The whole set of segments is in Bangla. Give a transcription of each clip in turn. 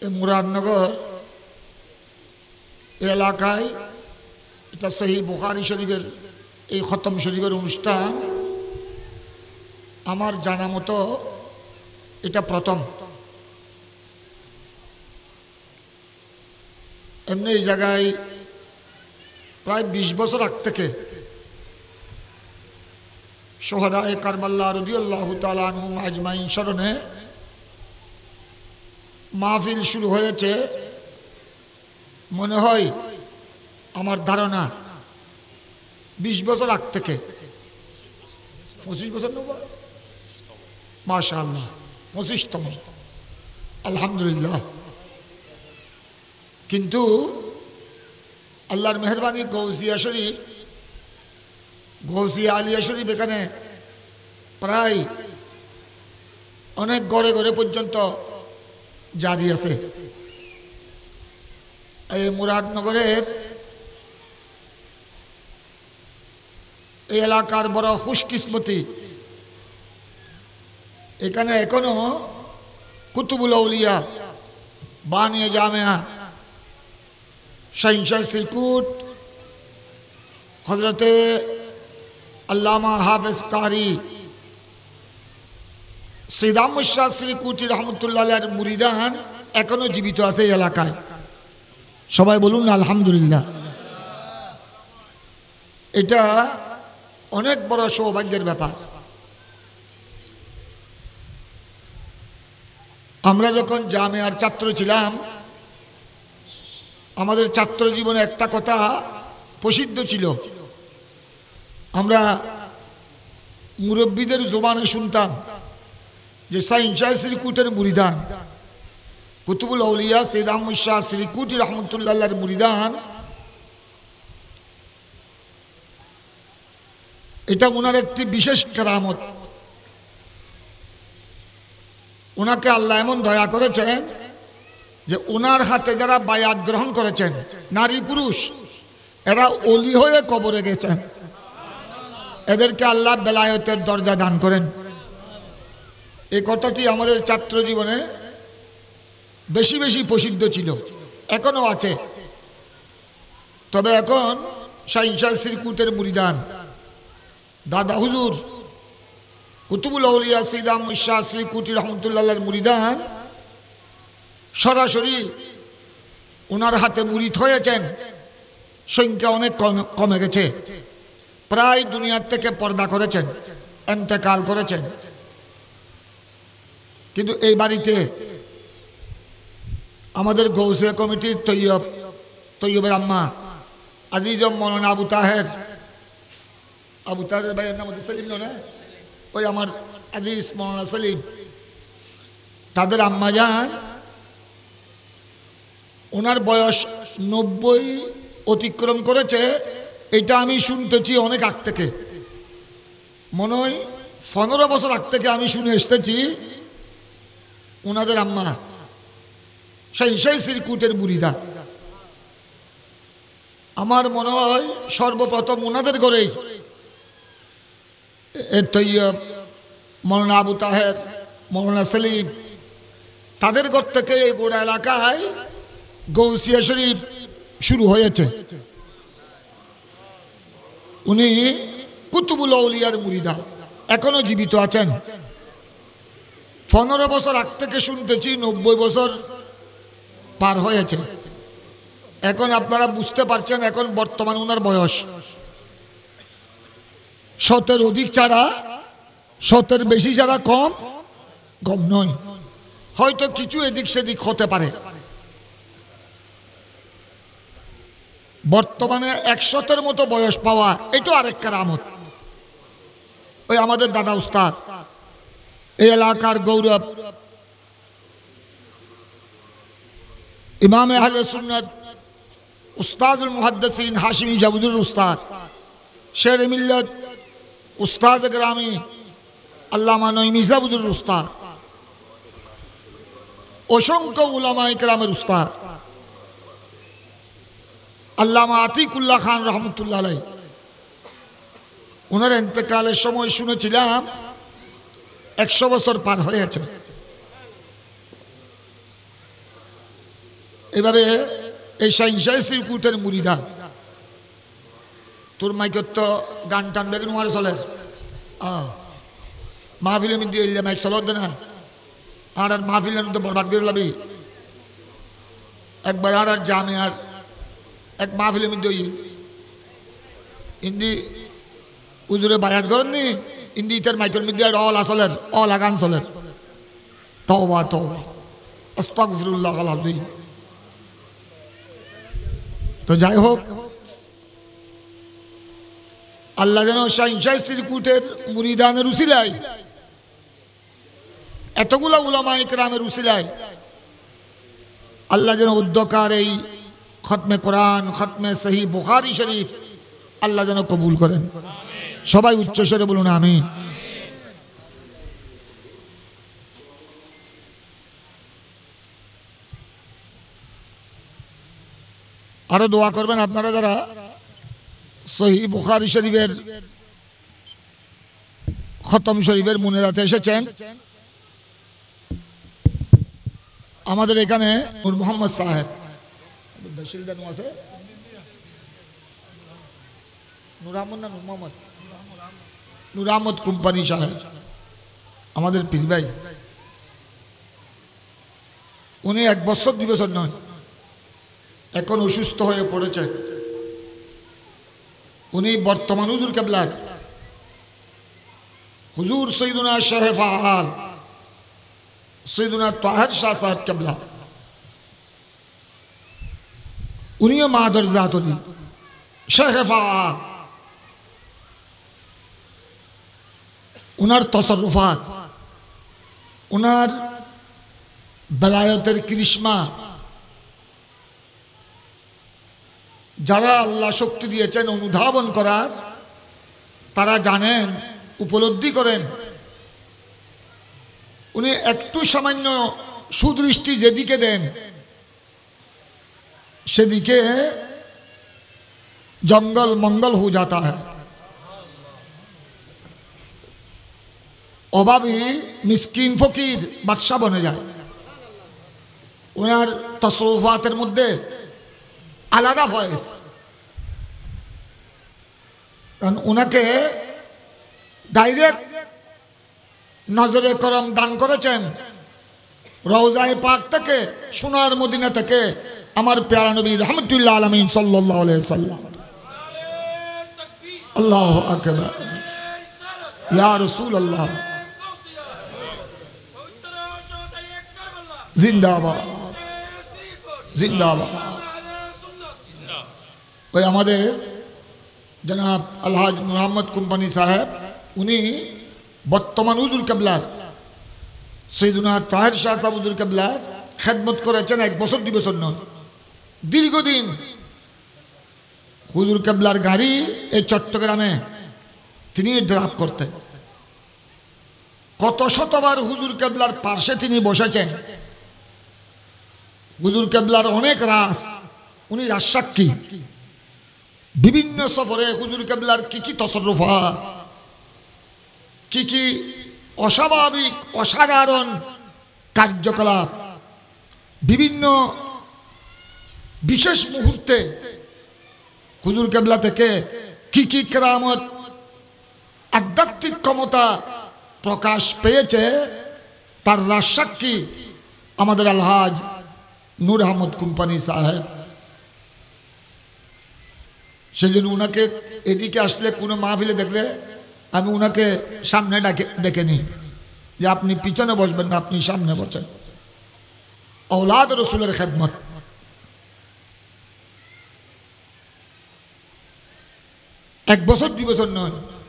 মুরাদনগর এলাকায় এটা সহিহ বুখারী শরীফের এই খতম শরীফের অনুষ্ঠান আমার জানা মতো এটা প্রথম। এমনি এই জায়গায় প্রায় 20 বছর আগ থেকে শহদায়ে কারবাল্লা রাদিয়াল্লাহু তাআলা আনহুম আজমাইন স্মরণে মাহফিল শুরু হয়েছে। মনে হয় আমার ধারণা 20 বছর আগ থেকে। 25 বছর নেব, মাশাআল্লাহ 25তম, আলহামদুলিল্লাহ। কিন্তু আল্লাহর মেহরবানি গৌসিয়া শরীফ, গৌসিয়া আলিয়া শরীফ এখানে প্রায় অনেক ঘরে ঘরে পর্যন্ত জারি আছে। এই মুরাদনগরের এই এলাকার বড় খুশকিসমতি, এখানে এখনো কুতুবুল আউলিয়া বানিয়া জামিয়া শাহিনশাহ সিরকুট হজরতে আল্লামা হাফেজ কারি সৈয়দ আহমদ শাহ সিরকুটি রহমতুল্লাহ আলাইহির মুরিদান এখনো জীবিত আছে এই এলাকায়। সবাই বলুন আলহামদুলিল্লাহ। এটা অনেক বড় সৌভাগ্যের ব্যাপার। আমরা যখন জামিয়ার ছাত্র ছিলাম, আমাদের ছাত্র জীবনে একটা কথা প্রসিদ্ধ ছিল, আমরা মুরব্বীদের জবানে শুনতাম যে শাহিনশাহ সিরকুটের মুরিদান, কুতুবুল আউলিয়া সৈয়দ আহমদ শাহ সিরকুটি রহমতুল্লাহ আলাইহির মুরিদান, এটা ওনার একটি বিশেষ কেরামত। ওনাকে আল্লাহ এমন দয়া করেছেন যে ওনার হাতে যারা বায়াত গ্রহণ করেছেন, নারী পুরুষ, এরা ওলি হয়ে কবরে গেছেন। এদেরকে আল্লাহ বেলায়েতের দরজা দান করেন। এই কথাটি আমাদের ছাত্র জীবনে বেশি বেশি প্রসিদ্ধ ছিল, এখনো আছে। তবে এখন শাহিনশাহ সিরকুটের মুরিদান দাদা হুজুর কুতুবুল আউলিয়া সৈয়দ আহমদ শাহ সিরকুটি রহমতুল্লাহ আলাইহির মুরিদান সরাসরি ওনার হাতে মুরিদ হয়েছেন সংখ্যা অনেক কমে গেছে। প্রায় দুনিয়ার থেকে পর্দা করেছেন, ইন্তেকাল করেছেন। কিন্তু এই বাড়িতে আমাদের গৌসিয়া কমিটির তৈয়বের আম্মা আজিজ মৌলানা আবু তাহের ভাইয়ের নাম সেলিম না, ওই আমার আজিজ মৌলানা সেলিম, তাদের আম্মা যান, ওনার বয়স 90 অতিক্রম করেছে। এটা আমি শুনতেছি অনেক আগ থেকে, মনে হয় 15 বছর আগ থেকে আমি শুনে এসতেছি ওনাদের আম্মা শাহিনশাহ সিরকুটের মুরিদা। আমার মনে হয় সর্বপ্রথম ওনাদের ঘরেই তৈয়ব মৌলানা আবু তাহের, মৌলানা সেলিম, তাদের ঘর থেকে এই গোড়া এলাকায় গৌসিয়া শরীফ শুরু হয়েছে। উনি কুতুবুল আউলিয়ার মুরিদা, এখনো জীবিত আছেন। 15 বছর আগ থেকে শুনতেছি 90 বছর পার হয়েছে। এখন আপনারা বুঝতে পারছেন এখন বর্তমান ওনার বয়স 100-এর অধিক ছাড়া, 100-এর বেশি ছাড়া কম নয়। হয়তো কিছু এদিক সেদিক হতে পারে। বর্তমানে 100-এর মতো বয়স পাওয়া এটা আরেক কেরামত। ওই আমাদের দাদা উস্তাদ, এই এলাকার গৌরব, ইমামে আহলে সুন্নাত উস্তাদুল মুহাদ্দিসিন হাশিমি জাবুদুর উস্তাদ, শের মিল্লাত উস্তাদ গ্রামী আল্লামা নঈমী জাবুদুর উস্তাদ, অসংখ্য উলামায়ে কেরামের উস্তাদ আল্লামা আতিকুল্লাহ খান রহমতুল্লাহ আলাইহি, ওনার ইন্তেকালের সময় শুনেছিলাম 100 বছর পার হয়েছে। এইভাবে এই সাইন্সাই সিরকুটের মুরিদা তোর মাইকত তো গান টান বেগুন মারে চলে মাহফিলের মধ্যে এলে মাইক চলত না আর মাহফিলের মধ্যে বরবাদ করে লাবি একবার আর জামে আর এক মাহফিলের মধ্যে ইন্দি উজুরে বায়াত করেননি ইন্দি ইতার মাইকের মধ্যে আর অল আসলের অল আগান চলের তওবা তওবা আস্তাগফিরুল্লাহ আল আযীম। তো যাই হোক আল্লাহ যেন শাহিনশাহ সিরকুটের মুরিদানের উসিলায় এতগুলা উলামা ইকরামের উসিলায় আল্লাহ যেন উদ্যকার এই খতমে কোরআন খতমে সহি বুখারী শরীফ আল্লাহ যেন কবুল করেন। সবাই উচ্চস্বরে বলুন আমিন। আরো দোয়া করবেন আপনারা যারা সহি বুখারী শরীফের খতম শরীফের মুনাজাতে এসেছেন। আমাদের এখানে নূর মোহাম্মদ সাহেব নূর আহমদ কোম্পানি সাহেব আমাদের পীর ভাই, উনি 1 বছর 2 বছর নয় এখন অসুস্থ হয়ে পড়েছেন। উনি বর্তমান হুজুর কেবলার হুজুর সৈয়দুনা শাহ ফাআল সৈয়দুনা তাহের শাহ সাহেব কেবলা, উনিও মাদর জাতলি শাহ ফাআল, উনার তসরুফাত উনার বেলায়েতের করিশ্মা যারা আল্লাহ শক্তি দিয়েছেন অনুধাবন করার তারা জানেন, উপলব্ধি করেন। উনি একটু সামান্য সুদৃষ্টি যেদিকে দেন সেদিকে জঙ্গল মঙ্গল হয়ে যাতা है। অভাবী মিসকিন ফকির বাদশা বনে যায়। ওনার তসরুফাতের মধ্যে আলাদা ভয়েস, কারণ ওনাকে ডাইরেক্ট নজরে করম দান করেছেন রওজায়ে পাক থেকে, সোনার মদিনা থেকে আমার প্যারা নবী রাহমাতুল্লাহ আলামিন সাল্লাল্লাহু আলাইহি সাল্লাম। আল্লাহু আকবার, ইয়া রাসূলুল্লাহ জিন্দাবাদ জিন্দাবাদ। ওই আমাদের জনাব আলহাজ মোহাম্মদ কোম্পানি সাহেব উনি বর্তমান হুজুর কেবলার সৈয়দুনা তাহের শাহ সাহেব হুজুর কেবলার খেদমত করেছেন 1 বছর 2 বছর নয়, দীর্ঘদিন। হুজুর কেবলার গাড়ি এই চট্টগ্রামে তিনি ড্রাইভ করতেন। কত শতবার হুজুর কেবলার পাশে তিনি বসেছেন। হুজুর কেবলার অনেক রাস উনি রাজসাক্ষী। বিভিন্ন সফরে হুজুর কেবলার কি তসররুফাত, কি অস্বাভাবিক অসাধারণ কার্যকলাপ, বিভিন্ন বিশেষ মুহূর্তে হুজুর কেবলা থেকে কি কেরামত আধ্যাত্মিক ক্ষমতা প্রকাশ পেয়েছে তার রাজসাক্ষী আমাদের আলহাজ নূর আহমদ কোম্পানি সাহেব। সেই জন্য উনাকে এদিকে আসলে কোনো মাহফিলে দেখলে আমি উনাকে সামনে ডেকে নিই যে আপনি পিছনে বসবেন না, আপনি সামনে বসেন। औलाद रसूलेर खेदमत। एक बছর 2 বছর নয়,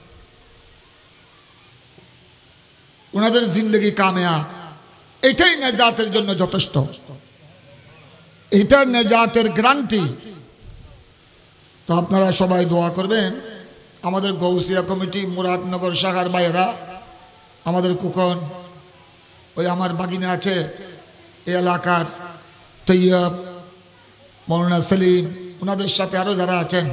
ওনাদের জিন্দেগি কামিয়াব। এটাই নেজাতের জন্য যথেষ্ট, এটা নেজাতের গ্যারান্টি। তো আপনারা সবাই দোয়া করবেন। আমাদের গৌসিয়া কমিটি মুরাদনগর শাখার ভাইয়েরা, আমাদের কুকন, ওই আমার বাগিনা আছে এই এলাকার তৈয়ব, মৌলানা সেলিম, ওনাদের সাথে আরও যারা আছেন,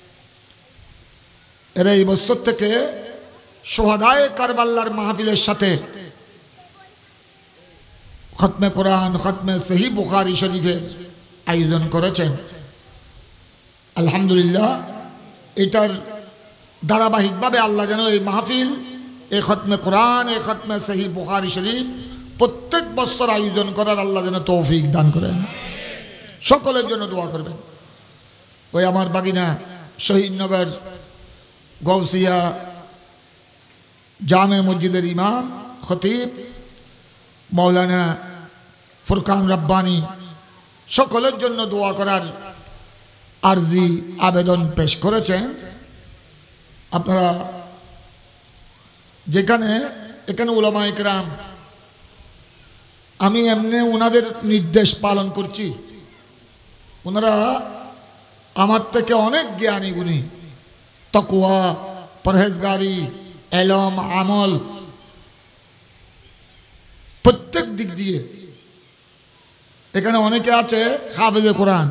এরা এই বছর থেকে সোহাদায়ে কারবাল্লার মাহফিলের সাথে খতমে কোরআন, খতমে সহি বুখারী শরীফের আয়োজন করেছেন। আলহামদুলিল্লাহ, এটার ধারাবাহিকভাবে আল্লাহ যেন এই মাহফিল, এই খতমে কোরআন, এই খতমে সহিহ বুখারী শরীফ প্রত্যেক বছর আয়োজন করার আল্লাহ যেন তৌফিক দান করেন। সকলের জন্য দোয়া করবেন। ওই আমার বাগিনা শহীদনগর গৌসিয়া জামে মসজিদের ইমাম খতিব মৌলানা ফুরকান রব্বানী সকলের জন্য দোয়া করার আরজি আবেদন পেশ করেছেন। আপনারা এখানে উলামায়ে কেরাম, আমি এমনি ওনাদের নির্দেশ পালন করছি। ওনারা আমার থেকে অনেক জ্ঞানী গুণী, তাকওয়া, পরহেজগারি, এলম, আমল প্রত্যেক দিক দিয়ে। এখানে অনেকে আছে হাফেজে কোরআন।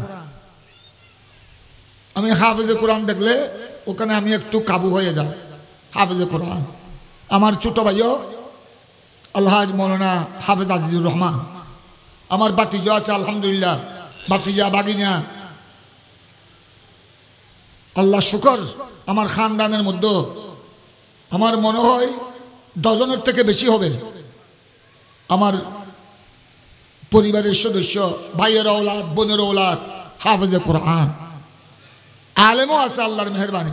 আমি হাফেজে কোরআন দেখলে ওখানে আমি একটু কাবু হয়ে যাই। হাফেজে কোরআন আমার ছোট ভাইও আলহাজ মৌলানা হাফেজ আজিজুর রহমান, আমার বাতিজা আছে আলহামদুলিল্লাহ, বাতিজা বাগিনা। আল্লাহ শুকর, আমার খানদানের মধ্যে আমার মনে হয় ডজনের থেকে বেশি হবে আমার পরিবারের সদস্য, ভাইয়ের ঔলাদ, বোনের ঔলাদ হাফেজে কোরআন, আলেমও আছে আল্লাহর মেহেরবানি।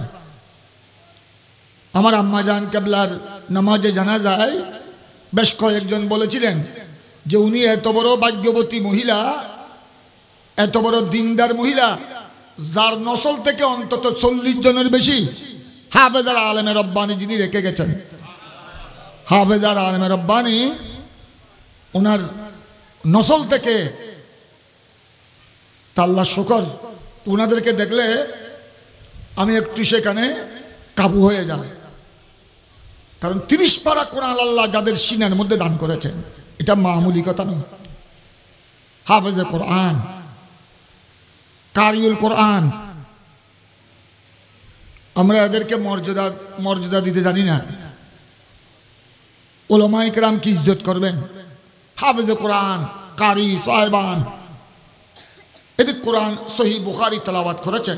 আমার আম্মাজান কেবলার নামাজে জানাজায় বেশ কয়েকজন বলেছিলেন যে উনি এত বড় ভাগ্যবতী মহিলা, এত বড় দিনদার মহিলা, যার নসল থেকে অন্তত 40 জনের বেশি হাফেজার আলেমে রব্বানি যিনি রেখে গেছেন। হাফেজার আলেমে রব্বানি ওনার নসল থেকে। আল্লাহ শুকর, ওনাদেরকে দেখলে আমি একটু সেখানে কাবু হয়ে যাই। কারণ 30 পারা কোরআন আল্লাহ যাদের সিনার মধ্যে দান করেছেন, এটা মামুলি কথা নয়। হাফেজে কোরআন, কারিউল কোরআন, আমরা এদেরকে মর্যাদা দিতে জানি না। উলামায়ে কেরাম কি ইজ্জত করবেন? হাফেজে কোরআন, কারি সাহেবান, এদের কোরআন সহিহ বুখারী তেলাওয়াত করেছেন।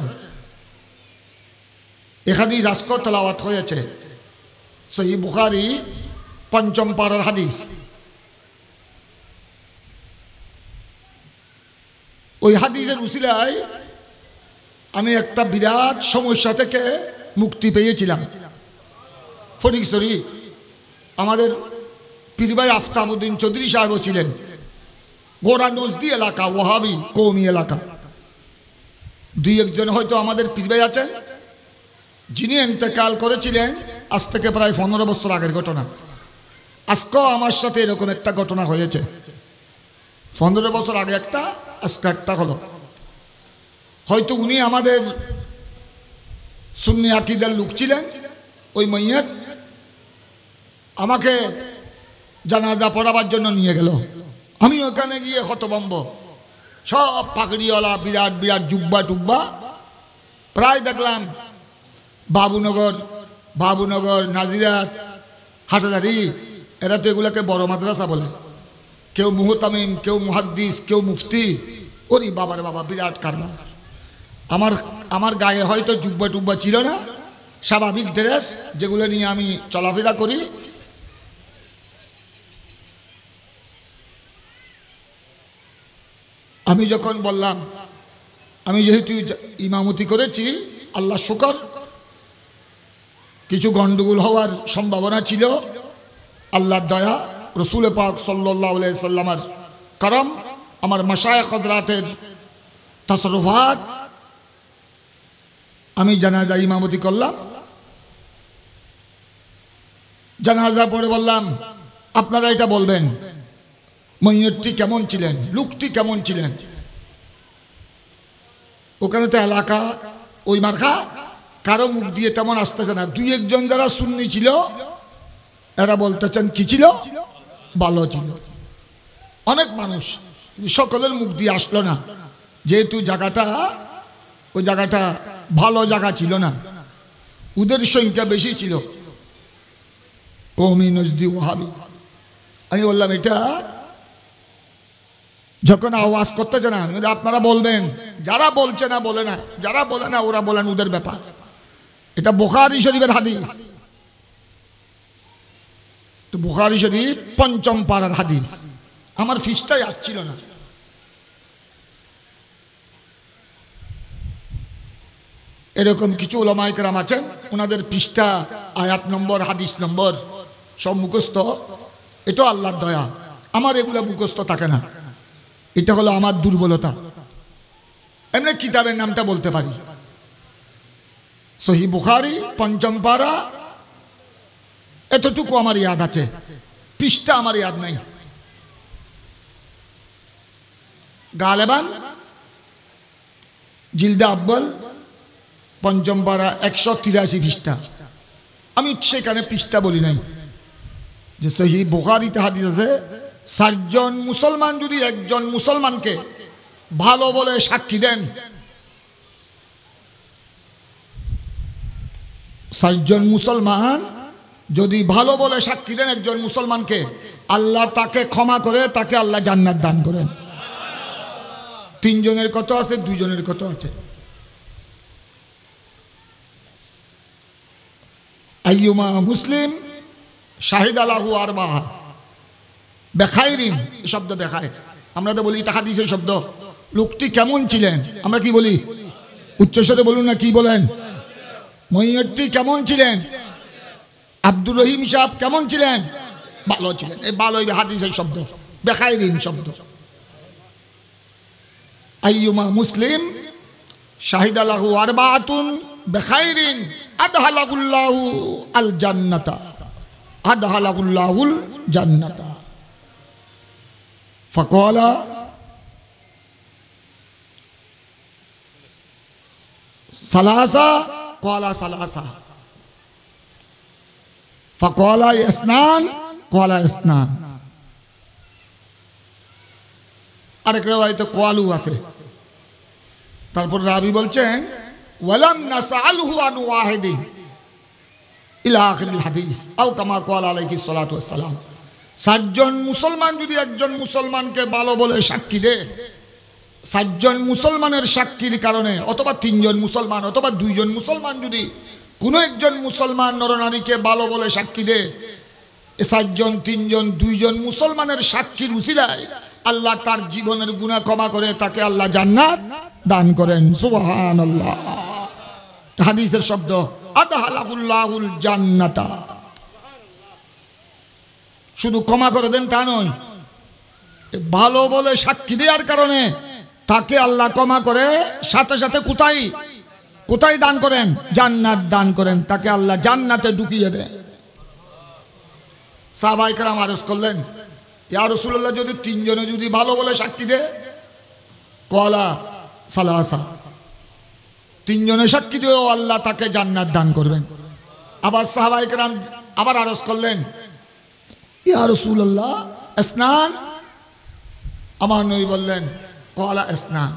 হাদিস আজকে তেলাওয়াত হয়েছে সহিহ বুখারী 5ম পারার হাদিস। ওই হাদিসের উসিলায় আমি একটা বিরাট সমস্যা থেকে মুক্তি পেয়েছিলাম। ফটিকছড়ি আমাদের পীর ভাই আফতাবউদ্দিন চৌধুরী সাহেবও ছিলেন। গোড়া নজদি এলাকা, ওয়াহাবি কওমি এলাকা। 2-1 জন হয়তো আমাদের পীর ভাই আছেন, যিনি ইন্তেকাল করেছিলেন আজ থেকে প্রায় 15 বছর আগের ঘটনা। আজকেও আমার সাথে এরকম একটা ঘটনা হয়েছে। 15 বছর আগে একটা, আজকে একটা হলো। হয়তো উনি আমাদের সুন্নি আকীদার লোক ছিলেন। ওই মাইয়াত আমাকে জানাজা পড়াবার জন্য নিয়ে গেল। আমি ওখানে গিয়ে হতভম্ব, সব পাগড়িওয়ালা, বিরাট বিরাট জুব্বা টুব্বা। প্রায় দেখলাম বাবুনগর, নাজিরাট, হাটাদারি, এরা তো এগুলোকে বড় মাদ্রাসা বলে। কেউ মুহতামিম, কেউ মুহাদ্দিস, কেউ মুফতি। ওরে বাবার বাবা, বিরাট কারবার। আমার গায়ে হয়তো জুব্বা টুব্বা ছিল না, স্বাভাবিক ড্রেস যেগুলো নিয়ে আমি চলাফেরা করি। আমি যখন বললাম, আমি যেহেতু ইমামতি করেছি, আল্লাহ শুকর, কিছু গন্ডগোল হওয়ার সম্ভাবনা ছিল। আল্লাহর দয়া, রসুল পাক সাল্লাল্লাহু আলাইহি সাল্লামের করম, আমার মাশায়েখ হযরতের তাসররুফাত, আমি জানাজা ইমামতি করলাম। জানাজা পড়ে বললাম, আপনারা এটা বলবেন মইয়তটি কেমন ছিলেন, লোকটি কেমন ছিলেন। ওখানে তো এলাকা ওই মার্কা, কারো মুখ দিয়ে তেমন আসতেছে না। 2-1 জন যারা সুন্নি ছিল এরা বলতেছেন কি ছিল, ভালো ছিল। অনেক মানুষ, সকলের মুখ দিয়ে আসলো না, যেহেতু ওই জায়গাটা ভালো জায়গা ছিল না, ওদের সংখ্যা বেশি ছিল, কওমি নজদি ওয়াহাবি। আমি বললাম এটা যখন আওয়াজ করতেছে না, আপনারা বলবেন যারা বলছে না বলে না, যারা বলে না ওরা বলেন, ওদের ব্যাপার। এটা বুখারী শরীফের হাদিস, বুখারী শরীফ ৫ম পারার হাদিস। আমার ফিসটাই আসছিল না। এরকম কিছু উলামায়ে কেরাম আছেন, ওনাদের পৃষ্ঠা, আয়াত নম্বর, হাদিস নম্বর সব মুখস্থ। এটা আল্লাহর দয়া, আমার এগুলো মুখস্থ থাকে না। এটা হলো আমার দুর্বলতা। এমনি কিতাবের নামটা বলতে পারি, সহিহ বুখারী ৫ম পারা, এতটুকু আমার ইয়াদ আছে, পৃষ্ঠা আমার ইয়াদ নাই। গালেবান জিলদে আব্বাল ৫ম পারা ১৮৩ পৃষ্ঠা। আমি সেখানে পৃষ্ঠা বলি নাই। যে সহিহ বুখারীতে হাদিস আছে, ৪ জন মুসলমান যদি একজন মুসলমানকে ভালো বলে সাক্ষী দেন, ৪ জন মুসলমান যদি ভালো বলে সাক্ষী দেন একজন মুসলমানকে, আল্লাহ তাকে ক্ষমা করে, তাকে আল্লাহ জান্নাত দান করেন। ৩ জনের কত আছে, ২ জনের কত আছে? আইয়ুমা মুসলিম শাহিদা লাহু আরবাআ বেখাইরিন, শব্দ বেখাইর, আমরা তো বলি এটা হাদিসের শব্দ। লোকটি কেমন ছিলেন, আমরা কি বলি? উচ্চস্বরে বলুন না, কি বলেন? মহিয়তটি কেমন ছিলেন? আব্দুর রহিম সাহেব কেমন ছিলেন? ভালো ছিলেন। এই ভালোই হাদিসের শব্দ, বেখাইরিন শব্দ। আইয়ুমা মুসলিম শাহিদা লাহু আরবাআতুন বেখাইরিন আদহালাহুল্লাহু আল জান্নাতা, আদহালাহুল্লাহুল জান্নাতা। ফাকালা সালাসা, ক্বালা সালাসা। ফাকালা ইসনান, ক্বালা ইসনান। আরেক রিওয়ায়াতে ক্বালু আছে। তারপর রাবি বলছেন ওয়ালাম নাসআলহু আন ওয়াহিদিন ইলা আখিরিল হাদিস আও কামা ক্বালা আলাইহিস সালাতু ওয়াস সালাম। ৪ জন মুসলমান যদি একজন মুসলমানকে ভালো বলে সাক্ষী দেয়, ৪ জন মুসলমানের সাক্ষীর কারণে, অথবা ৩ জন মুসলমান অথবা ২ জন মুসলমান যদি কোনো একজন মুসলমান নরনারীকে ভালো বলে সাক্ষী দেয়, ৪ জন, ৩ জন, ২ জন মুসলমানের সাক্ষীর উসিলায় আল্লাহ তার জীবনের গুনাহ ক্ষমা করে, তাকে আল্লাহ জান্নাত দান করেন। সুবহানাল্লাহ। হাদিসের শব্দ আদহালাহুল্লাহুল জান্নাতা। শুধু ক্ষমা করে দেন তা নয়, ভালো বলে সাক্ষী দেওয়ার কারণে তাকে আল্লাহ ক্ষমা করে, সাথে সাথে কোথায় কোথায় দান করেন? জান্নাত দান করেন, তাকে আল্লাহ জান্নাতে ঢুকিয়ে দেন। সাহাবায়ে কেরাম আরজ করলেন, ইয়া রাসূলুল্লাহ, যদি ৩ জনে যদি ভালো বলে সাক্ষী দেয়, ক্বালা সালাসা, ৩ জনে সাক্ষী দিয়েও আল্লাহ তাকে জান্নাত দান করবেন। আবার সাহাবায়ে কেরাম আবার আরজ করলেন, ইয়া রাসূলুল্লাহ ইসনান, আমার নবী বললেন ক্বালা ইসনান।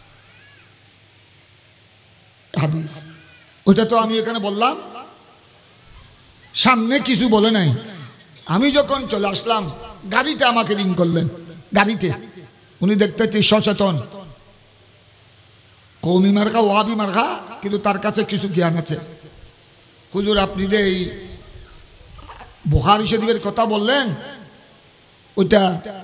হাদিস ওইটা তো আমি এখানে বললাম, সামনে কিছু বলে নাই। আমি যখন চলে আসলাম, গাড়িতে আমাকে রিং করলেন, গাড়িতে। উনি দেখতে সচেতন, কওমি মার্কা, ওয়াহাবি মার্কা, কিন্তু তার কাছে কিছু জ্ঞান আছে। হুজুর, আপনি যে এই বুখারী শরীফের কথা বললেন, ওইটা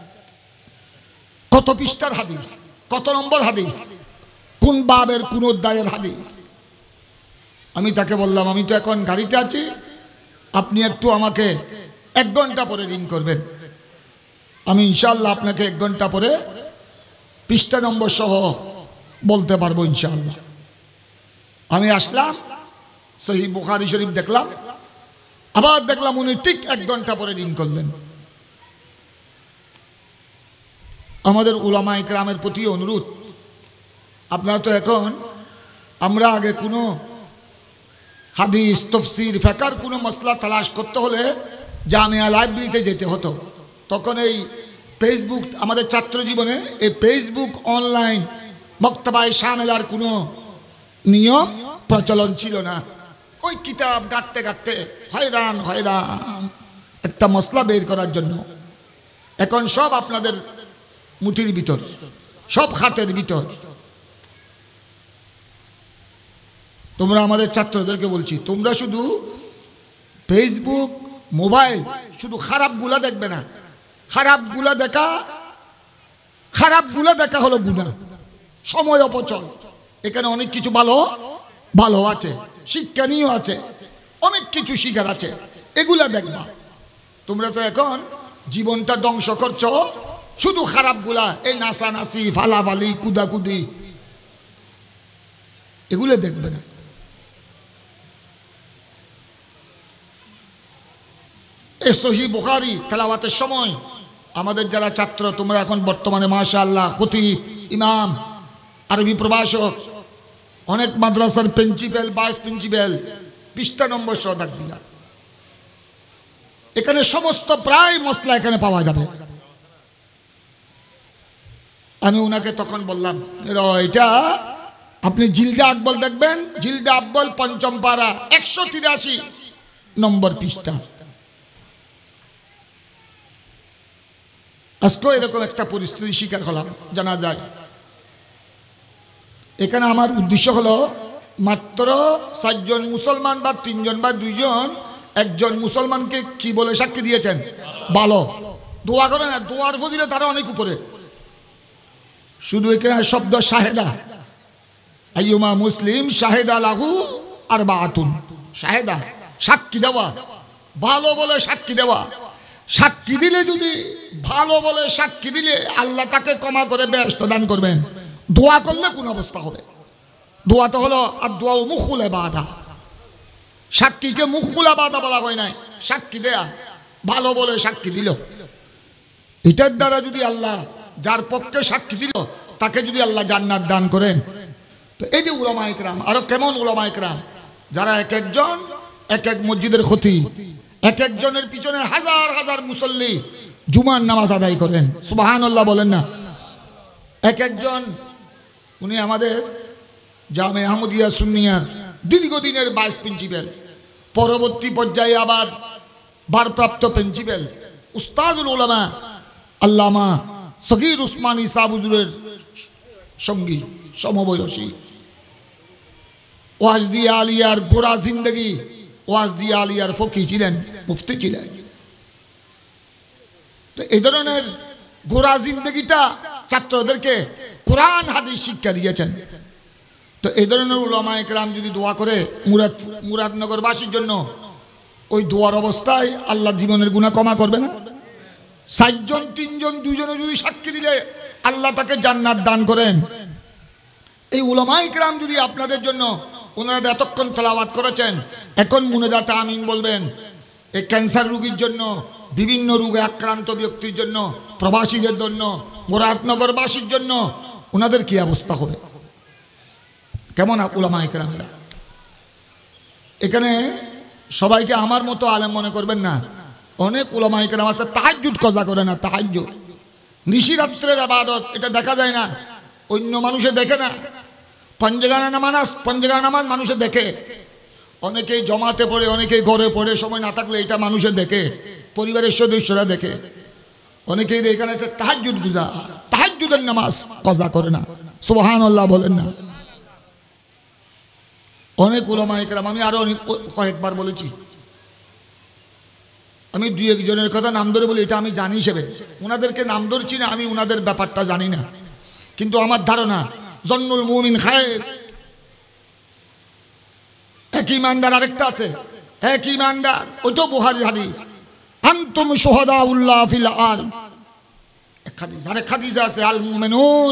কত পৃষ্ঠার হাদিস, কত নম্বর হাদিস, কোন বাবের কোন অধ্যায়ের হাদিস? আমি তাকে বললাম, আমি তো এখন গাড়িতে আছি, আপনি একটু আমাকে 1 ঘন্টা পরে রিং করবেন। আমি ইনশাআল্লাহ আপনাকে 1 ঘন্টা পরে পৃষ্ঠা নম্বর সহ বলতে পারবো ইনশাআল্লাহ। আমি আসলাম, সহিহ বুখারী শরীফ দেখলাম, আবার দেখলাম উনি ঠিক 1 ঘন্টা পরে রিং করলেন। আমাদের উলামায়ে কেরামের প্রতি অনুরোধ, আপনারা তো এখন, আমরা আগে কোনো হাদিস, তাফসীর, ফিকহের কোনো মাসলা তালাশ করতে হলে জামিয়া লাইব্রেরিতে যেতে হতো। তখন এই ফেসবুক, আমাদের ছাত্র জীবনে এই ফেসবুক, অনলাইন মক্তবায়ে শামিলার কোনো নিয়ম প্রচলন ছিল না। ওই কিতাব ঘাঁটতে ঘাঁটতে হয়রান হয়রান একটা মসলা বের করার জন্য। এখন সব আপনাদের মুঠির ভিতর, সব হাতের ভিতর। তোমরা আমাদের ছাত্রদেরকে বলছি, তোমরা শুধু ফেসবুক মোবাইল শুধু খারাপগুলা দেখবে না। খারাপগুলা দেখা হলো গুনাহ, সময় অপচয়। এখানে অনেক কিছু ভালো ভালো আছে, শিক্ষণীয় আছে, অনেক কিছু শিখার আছে, এগুলা দেখবা। তোমরা তো এখন জীবনটা ধ্বংস করছো শুধু খারাপগুলা, এই নাচানাচি, ফালাফালি, কুদাকুদি, এগুলো দেখবে না। এই সহিহ বুখারী তেলাওয়াতের সময় আমাদের যারা ছাত্র, তোমরা এখন বর্তমানে মাশাআল্লাহ খতিব, ইমাম, আরবি প্রভাষক, অনেক মাদ্রাসার প্রিন্সিপাল, ভাইস প্রিন্সিপাল, পৃষ্ঠা নম্বর সহ ডাক দিলা। এখানে সমস্ত প্রায় মশলা এখানে পাওয়া যাবে। আমি ওনাকে তখন বললাম, এটা আপনি জিলদে আকবল দেখবেন, জিলদে আকবল পঞ্চম পারা 183 নম্বর পৃষ্ঠা। আজকেও এরকম একটা পরিস্থিতি শিকার হলাম, জানা যায়। এখানে আমার উদ্দেশ্য হলো মাত্র 4 জন মুসলমান বা 3 জন বা 2 জন, একজন মুসলমানকে কি বলে সাক্ষী দিয়েছেন? ভালো। দোয়া করে না, দোয়ার ফজিলত তারা অনেক উপরে। শুধু এখানে শব্দ শাহেদা, আইয়ুমা মুসলিম শাহেদা লাহু আরবাআতুন, শাহেদা সাক্ষী দেওয়া, ভালো বলে সাক্ষী দেওয়া। সাক্ষী দিলে, যদি ভালো বলে সাক্ষী দিলে আল্লাহ তাকে ক্ষমা করে বেহেশত দান করবেন। দোয়া করলে কোন অবস্থা হবে? দোয়াটা হলো আর দোয়া মুখুল ইবাদা। সাক্ষীকে মুখুল ইবাদা বলা হয় নাই, সাক্ষী দেয়া, ভালো বলে সাক্ষী দিল। এটার দ্বারা যদি আল্লাহ, যার পক্ষে সাক্ষী দিল তাকে যদি আল্লাহ জান্নাত দান করেন, তো এই যে উলামায়ে কেরাম, আরো কেমন উলামায়ে কেরাম, যারা এক একজন এক এক মসজিদের খতিব, এক একজনের পিছনে হাজার হাজার মুসল্লি জুমার নামাজ আদায় করেন। সুবহানাল্লাহ বলেন না? এক একজন, উনি আমাদের জামে আহমদিয়া সুন্নিয়ার দীর্ঘদিনের ভাইস প্রিন্সিপাল, পরবর্তী পর্যায়ে আবার ভারপ্রাপ্ত প্রিন্সিপাল, উস্তাজুল উলামা আল্লামা সগীর উসমানী সাহেব হুজুরের সঙ্গী, সমবয়সী। ওয়াজদি আলিয়ার গোড়া জিন্দগি, ওয়াজদি আলিয়ার ফকি ছিলেন, মুফতি ছিলেন। তো এই ধরনের গোড়া জিন্দগিটা ছাত্রদেরকে কোরআন হাদিস শিক্ষা দিয়েছেন। তো এই ধরনের উলামায়ে কেরাম যদি দোয়া করে মুরাদনগরবাসীর জন্য, ওই দোয়ার অবস্থায় আল্লাহ জীবনের গুনাহ ক্ষমা করবে না? 4 জন 3 জন 2 জনে যদি সাক্ষী দিলে আল্লাহ তাকে জান্নাত দান করেন। এই উলামায়ে কেরাম যদি আপনাদের জন্য, ওনারা এতক্ষণ তেলাওয়াত করেছেন, এখন মুনাজাতে আমিন বলবেন। এই ক্যান্সার রোগীর জন্য, বিভিন্ন রোগে আক্রান্ত ব্যক্তির জন্য, প্রবাসীদের জন্য, মুরাদনগরবাসীর জন্য, ওনাদের কি অবস্থা হবে? কেমন উলামায়ে কেরামেরা? এখানে সবাইকে আমার মতো আলেম মনে করবেন না। অনেক উলামায়ে কেরাম আছে তাহাজ্জুদ কজা করে না, তাহাজ্জুদ নিশিরাত্রের ইবাদত, এটা দেখা যায় না, অন্য মানুষে দেখে না। পঞ্জগানা নামাজ মানুষে দেখে, অনেকেই জমাতে পড়ে, অনেকেই ঘরে পড়ে, সময় না থাকলে এটা মানুষে দেখে, পরিবারের সদস্যরা দেখে। অনেকেই এখানে তাহাজ্জুদ গুজার, তাহাজ্জুদের নামাজ কজা করে না। সুবহানাল্লাহ বলেন না? অনেক উলামায়ে কেরাম, আমি আরো অনেক কয়েকবার বলেছি, আমি 2-1 জনের কথা নাম ধরে বলি, এটা আমি জানি হিসেবে। ওনাদেরকে নাম ধরছি না, আমি ওনাদের ব্যাপারটা জানি না, কিন্তু আমার ধারণা জন্নুল মুমিন খায়ের। এক ইমানদার, আরেকটা আছে এক ইমানদার, ওইটাও বুখারীর হাদিস, আনতুম শুহাদাউল্লাহ ফিল আরদ। এক হাদিস, আরেক হাদিসে আছে আল মুমিনুন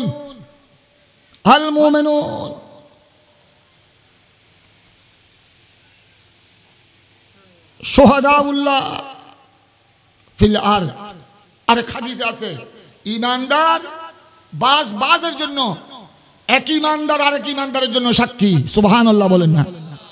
শুহাদাউল্লাহ ফিল আরদ। আরেক হাদিসে আছে ইমানদার বাজের জন্য, এক ইমানদার আরেক ইমানদারের জন্য সাক্ষী। সুবহানাল্লাহ বলেন না?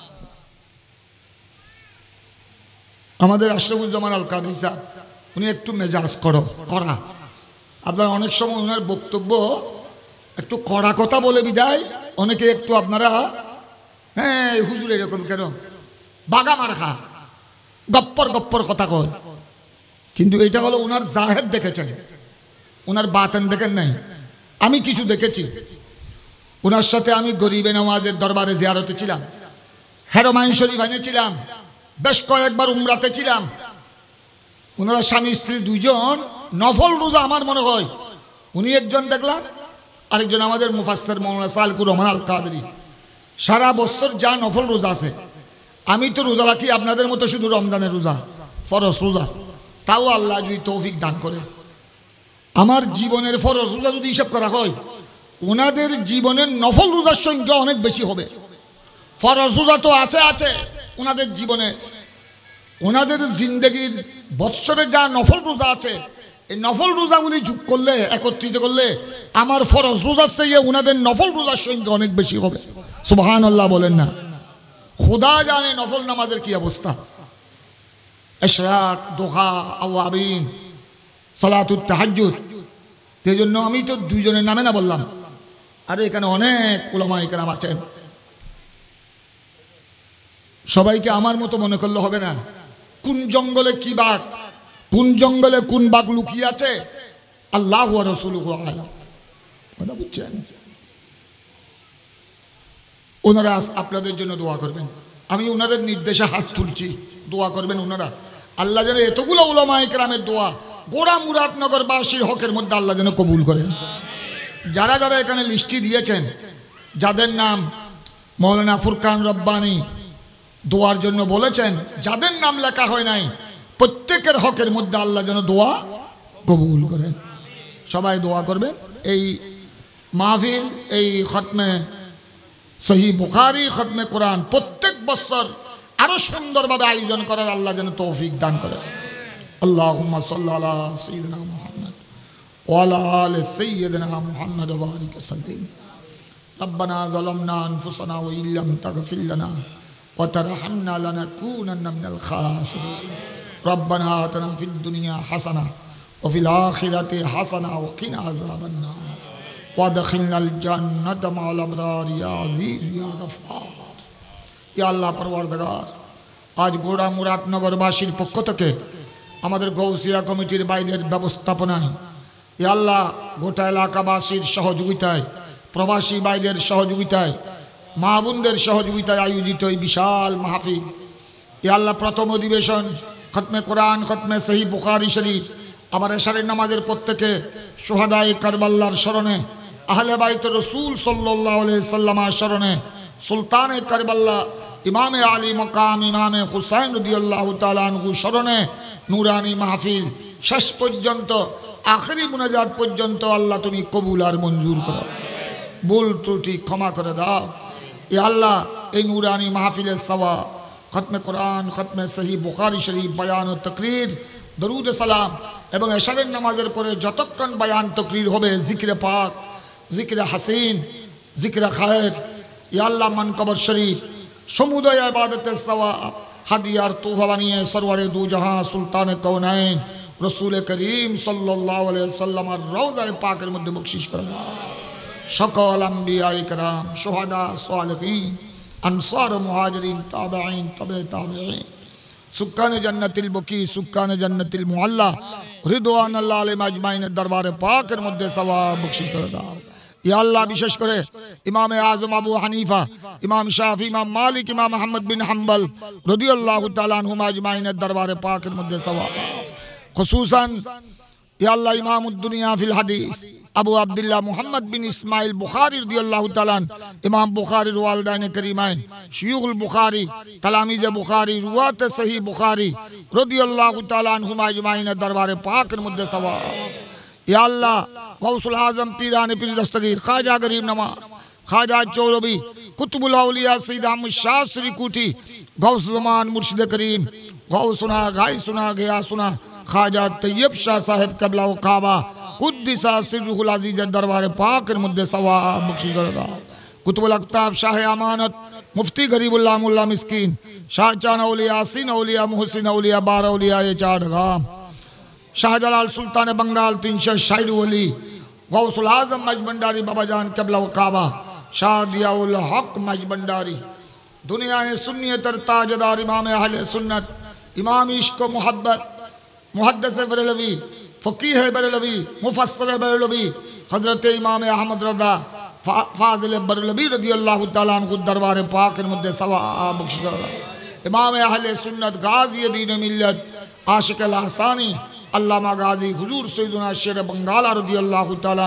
আমাদের আশরাফুজ্জামান আল কাদরি সাহেব, উনি একটু মেজাজ করা। আপনারা অনেক সময় ওনার বক্তব্য একটু কড়া কথা বলে বিদায় অনেকে একটু আপনারা, হ্যাঁ হুজুর এরকম কেন, বাগা মারখা, গপ্পর কথা কয়। কিন্তু এটা হলো ওনার জাহেদ দেখেছেন, ওনার বাতেন দেখেন নাই, আমি কিছু দেখেছি। ওনার সাথে আমি গরিবে নওয়াজের দরবারে জিয়ারতে ছিলাম, হেরমাইন শরীফ এনেছিলাম, বেশ কয়েকবার উমরাতে ছিলাম। ওনারা স্বামী স্ত্রী দুইজন নফল রোজা আমার মনে হয়, উনি একজন দেখলাম, আরেকজন আমাদের মুফাসসির মাওলানা সালকুর রহমান আল কাদরি। সারা বছর যা নফল রোজা আছে, আমি তো রোজা রাখি আপনাদের মতো শুধু রমজানের রোজা, ফরজ রোজা, তাও আল্লাহ যদি তৌফিক দান করে আমার জীবনের ফরজ রোজা যদি হিসাব করা হয়, ওনাদের জীবনের নফল রোজার সংখ্যা অনেক বেশি হবে। ফরজ রোজা তো আছে ওনাদের জীবনে, ওনাদের জিন্দগির বৎসরে যা নফল রোজা আছে, এই নফল রোজাগুলি যোগ করলে, একত্রিত করলে আমার ফরজ রোজার চেয়ে ওনাদের নফল রোজার সংখ্যা অনেক বেশি হবে। সুবহানাল্লাহ বলেন না? খোদা জানে নফল নামাজের কি অবস্থা। ইশরাক, দুহা, আওয়াবিন, সালাতুত তাহাজ্জুদ। এই জন্য আমি তো দুইজনের নামে না বললাম, আর এখানে অনেক উলামায়ে কেরাম আছেন। সবাইকে আমার মতো মনে করলে হবে না। কোন জঙ্গলে কি বাঘ, কোন জঙ্গলে কোন বাঘ লুকিয়ে আছে, আল্লাহ ওয়া রাসূলুহু আলাম। কথা বুঝছেন? ওনারা আপনাদের জন্য দোয়া করবেন, আমি ওনাদের নির্দেশে হাত তুলছি, দোয়া করবেন ওনারা। আল্লাহ যেন এতগুলো উলামায়ে কেরামের দোয়া গোড়া মুরাদনগরবাসীর হকের মধ্যে আল্লাহ যেন কবুল করেন। যারা যারা এখানে লিস্টি দিয়েছেন, যাদের নাম মাওলানা ফুরকান রব্বানী দোয়ার জন্য বলেছেন, যাদের নাম লেখা হয় নাই, প্রত্যেকের হকের মধ্যে আল্লাহ যেন দোয়া কবুল করেন। সবাই দোয়া করবেন। এই মাহফিল, এই খতমে সহিহ বুখারী, খতমে কোরআন প্রত্যেক বছর আরো সুন্দরভাবে আয়োজন করার আল্লাহ যেন তৌফিক দান করেন। আল্লাহুম্মা সাল্লি আলা সাইয়্যিদিনা মুহাম্মদ ওয়া আলা আলি সাইয়্যিদিনা মুহাম্মদ ওয়া বারিক ওয়াসাল্লিম। রব্বানা যালামনা আনফুসানা ওয়া ইল্লাম তাগফির লানা ওয়া তারহামনা লানাকুনান্না মিনাল খাসিরিন। রব্বানা আতিনা ফিদ দুনিয়া হাসানাহ ওয়া ফিল আখিরাতি হাসানাহ ওয়া কিনা আযাবান নার ওয়া আদখিলনাল জান্নাতা মা'আল আবরার ইয়া আজিজ ইয়া গফফার। ইয়া আল্লাহ পরওয়ারদিগার, আজ গোড়া মুরাদনগরবাসীর পক্ষ থেকে আমাদের গৌসিয়া কমিটির বাইরের ব্যবস্থাপনায়, ইয়া আল্লাহ গোটা এলাকাবাসীর সহযোগিতায়, প্রবাসী বাইরের সহযোগিতায়, মা বোনদের সহযোগিতায় আয়োজিত এই বিশাল মাহফিল, ইয়া আল্লাহ প্রথম অধিবেশন খতমে কোরআন, খতমে সহিহ বুখারী শরীফ, আবার এশারের নামাজের প্রত্যেকে শুহাদায়ে কারবালার স্মরণে, আহলে বাইত রাসূল সাল্লাল্লাহু আলাইহি সাল্লামের স্মরণে, সুলতানে কারবালা ইমামে আলী মকাম ইমামে হুসাইন রাদিয়াল্লাহু তাআলা আনহু স্মরণে নূরানি মাহফিল শেষ পর্যন্ত, আখেরি মুনাজাত পর্যন্ত আল্লাহ তুমি কবুল আর মঞ্জুর করো, ভুল ত্রুটি ক্ষমা করে দাও। এ আল্লাহ এই নূরানি মাহফিলের সওয়াব, খতমে কোরআন, খতমে সহিহ বুখারী শরীফ, বয়ান ও তাকরীর, দরুদ সালাম এবং এশারের নামাজের পরে যতক্ষণ বয়ান তাকরীর হবে, জিকিরে পাক, জিকিরে হাসিন, জিকিরে খায়ের, ইয়া আল্লাহ মানকবর শরীফ, সমুদয় ইবাদতের সওয়াব হাদিয়ার তোহফা বানিয়ে সরওয়ারে দু জাহাঁ সুলতানে কওনাইন রসুল করিম সাল্লাল্লাহু আলাইহি ওয়াসাল্লামের রওজায়ে পাকের মধ্যে বকশিশ করে দাও। সকল আম্বিয়ায়ে কেরাম, শুহাদা, সালিহিন, আনসার, মুহাজিরিন, তাবেঈন, তবে তাবেঈন, সুক্কানে জান্নাতিল বকি, সুক্কানে জান্নাতিল মুআল্লা, রিদওয়ানুল্লাহ আলাইহিম আজমাইনের দরবারে পাকের মধ্যে সওয়াব বকশিশ করে দাও। ইয়া আল্লাহ বিশেষ করে ইমামে আজম আবু হানিফা, ইমাম শাফি, ইমাম মালিক, ইমাম আহমদ বিন হাম্বল রাদিয়াল্লাহু তাআলা আনহুম আজমাইনের দরবারে পাকের মধ্যে সওয়াব, খুসুসান ইয়া আল্লাহ ইমামুদ দুনিয়া ফিল হাদিস আবু আব্দুল্লাহ মুহাম্মদ বিন ইসমাইল বুখারী রাদিয়াল্লাহু তাআলা, ইমাম বুখারীর ওয়ালিদাইন কারীমাইন, শাইখুল বুখারী, তালামিজে বুখারী, রুওয়াতে সহিহ বুখারী রাদিয়াল্লাহু তাআলা আনহুম আজমাইনের দরবারে পাকের মধ্যে সওয়াব। ইয়া আল্লাহ গৌসুল আজম পীরানে পীর দস্তগীর খাজা গরিব নওয়াজ, খাজা চৌরবি, কুতুবুল আউলিয়া সৈয়দ আহমদ শাহ শ্রীকুটি, গৌস ज़मान मुर्शिद करीम, गौ सुना गाय सुना गया सुना, खाजा तैयब शाह साहिब क़िबला व काबा कुद्दिसा सिर्रुहुल अज़ीज़ दरबार पाकेर मध्य सवाब बख्शिश कर दाओ। कुतुबुल अक्ताब शाह अमानत, मुफ्ती गरीबुल्लाह मुल्ला मिस्कीन, शाह चान औलिया, यासीन औलिया, मुहसिन औलिया, बार औलिया ये चार गाम, शाहजलाल सुल्तान बंगाल, तिनशा शाहिर वली, गौसुल आजम मजबंडारी बाबा जान क़िबला व काबा, शाह दियाउल हक मजबंडारी, दुनिया सुन्नियत ताजदार, इमाम अहले सुन्नत, इमाम इश्क व मोहब्बत, मुहद्दिस बरेलवी, फकीह बरेलवी मुफस्सिर बरेलवी हजरत इमाम अहमद रज़ा फाजिल बरेलवी रज़ियल्लाहु ताला अन्हु दरबार पाकेर मध्य सवाब बख्श करो। इमाम अहले सुन्नत गाजी दीन मिल्लत आशिक अल हसानी अल्लामा गाजी हुजूर सैयदना शेर बंगाला रज़ियल्लाहु ताला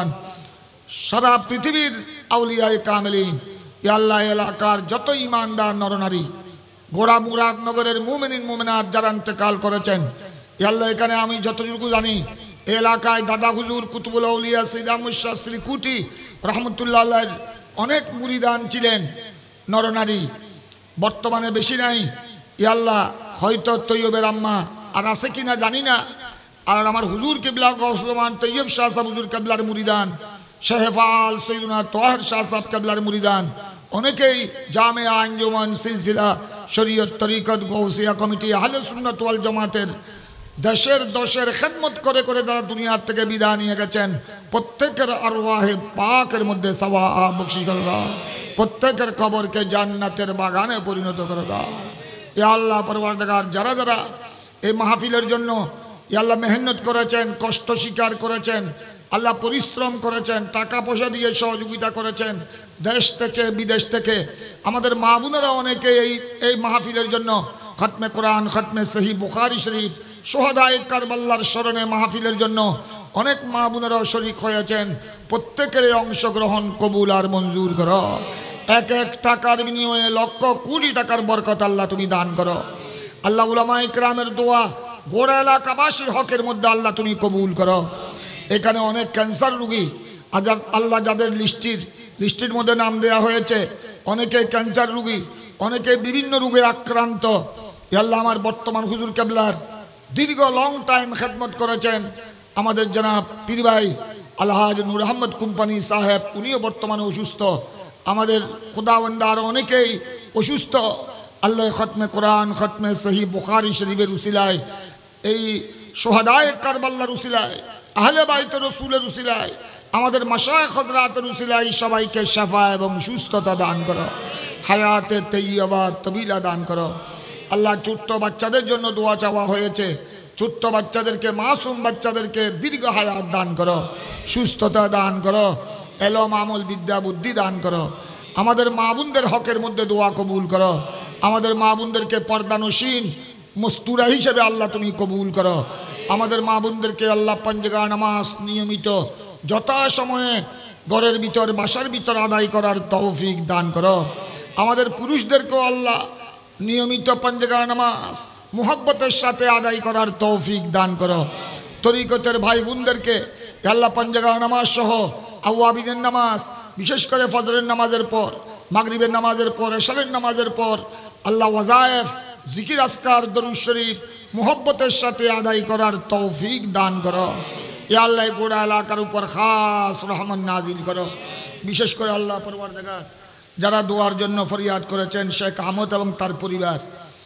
सारा पृथिवीर आउलियाए कामिलिन या अल्लाह एलाकार যত ईमानदार नरनारी गोड़ा मुरादनगरेर मुमिनिन मुमिनात যারা ইন্তেকাল করেছেন या अल्लाह এখানে আমি যতটুকু জানি এলাকায় দাদা হুজুর কুতুবুল আউলিয়া সৈয়দ আহমদ শাহ শ্রীকুটি রহমতুল্লাহ আলাইহির অনেক মুরিদান ছিলেন নরনারী বর্তমানে বেশি নাই ইয়া আল্লাহ হয়তো তৈয়বের আম্মা আর আছে কিনা জানি না আর আমার হুজুর কিবলা গৌসুমান তৈয়ব শাহ সাহেব হুজুর কিবলার মুরিদান শেহফাল সৈয়দনা তোহার শাহ সাহেব কিবলার মুরিদান অনেকেই জামিয়া আঞ্জুমান সিলসিলা শরীয়ত তরিকত গৌসিয়া কমিটি আহলে সুন্নাত ওয়াল জামাতের দেশের দশের খেদমত করে করে যারা দুনিয়া থেকে বিদায় নিয়ে গেছেন প্রত্যেকের আরওয়াহে পাকের মধ্যে সওয়াব বখশিশ করে দাও প্রত্যেকের কবরকে জান্নাতের বাগানে পরিণত করে দাও ইয়া আল্লাহ পরওয়ারদিগার যারা যারা এই মাহফিলের জন্য ইয়া আল্লাহ মেহনত করেছেন কষ্ট স্বীকার করেছেন আল্লাহ পরিশ্রম করেছেন টাকা পয়সা দিয়ে সহযোগিতা করেছেন দেশ থেকে বিদেশ থেকে আমাদের মা বোনেরা অনেকে এই মাহফিলের জন্য খতমে কোরআন খতমে সহি বুখারী শরীফ শুহাদায়ে কারবালার স্মরণে মাহফিলের জন্য অনেক মা বোনেরা শরীক হয়েছেন প্রত্যেকের অংশগ্রহণ কবুল আর মঞ্জুর করো এক এক টাকার বিনিময়ে লক্ষ কোটি টাকার বরকত আল্লাহ তুমি দান করো আল্লাহ উলামা ইকরামের দোয়া গোড়া এলাকাবাসীর হকের মধ্যে আল্লাহ তুমি কবুল করো এখানে অনেক ক্যান্সার রোগী আল্লাহ যাদের লিস্টির মধ্যে নাম দেয়া হয়েছে অনেকে ক্যান্সার রোগী অনেকে বিভিন্ন রোগে আক্রান্ত আল্লাহ আমার বর্তমান হুজুর কেবলার দীর্ঘ লং টাইম খেদমত করেছেন আমাদের জনাব পীর ভাই আলহাজ নূর আহমদ কোম্পানি সাহেব উনিও বর্তমানে অসুস্থ আমাদের খুদাবন্দা আরও অনেকেই অসুস্থ আল্লাহ খতমে কোরআন খতমে সহি বুখারী শরীফের উসিলায় এই শুহাদায়ে কারবালার উসিলায় আহলে বাইতের রাসূলের উসিলায় আমাদের মাশায়েখ হযরতের উসিলায় সবাইকে শিফা এবং সুস্থতা দান করো হায়াতে তৈয়বা তবিলা দান করো আল্লাহ ছোট্ট বাচ্চাদের জন্য দোয়া চাওয়া হয়েছে ছোট্ট বাচ্চাদেরকে মাসুম বাচ্চাদেরকে দীর্ঘ হায়াত দান করো সুস্থতা দান করো এলম আমল বিদ্যা বুদ্ধি দান করো আমাদের মা বোনদের হকের মধ্যে দোয়া কবুল করো আমাদের মা বোনদেরকে পর্দানশীন মস্তুরা হিসেবে আল্লাহ তুমি কবুল করো আমাদের মা বোনদেরকে আল্লাহ পাঞ্জেগা নামাজ নিয়মিত যথাসময়ে ঘরের ভিতর বাসার ভিতর আদায় করার তৌফিক দান করো আমাদের পুরুষদেরকেও আল্লাহ নিয়মিত পাঞ্জেগা নামাজ মুহাব্বতের সাথে আদায় করার তৌফিক দান করো তরিকতের ভাই বোনদেরকে আল্লাহ পাঞ্জেগা নামাজ সহ আওয়াবিদের নামাজ বিশেষ করে ফজরের নামাজের পর মাগরিবের নামাজের পর এশারের নামাজের পর আল্লাহ ওয়াজায়েফ জিকির আসকার দরুদ শরীফ মুহাব্বতের সাথে আদায় করার তৌফিক দান করো ইয়া আল্লাহ গোড়া এলাকার উপর খাস রহমত নাজিল করো বিশেষ করে আল্লাহ পরওয়ারদিগার যারা দোয়ার জন্য ফরিয়াদ করেছেন শেখ আহমদ এবং তার পরিবার